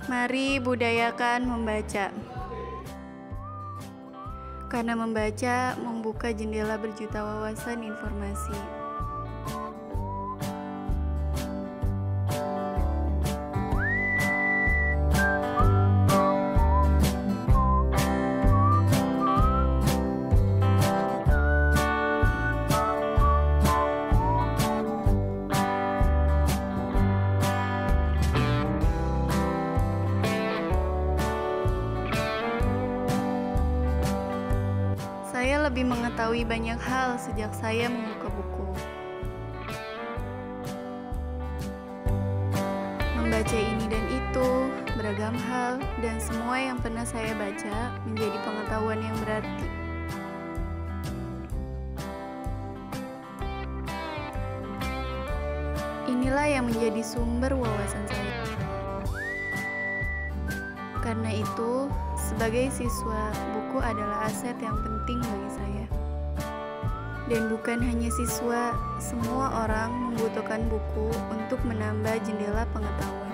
Mari budayakan membaca. Karena membaca membuka jendela berjuta wawasan informasi. Saya lebih mengetahui banyak hal sejak saya membuka buku. Membaca ini dan itu, beragam hal, dan semua yang pernah saya baca menjadi pengetahuan yang berarti. Inilah yang menjadi sumber wawasan saya. Karena itu, sebagai siswa, buku adalah aset yang penting bagi saya. Dan bukan hanya siswa, semua orang membutuhkan buku untuk menambah jendela pengetahuan.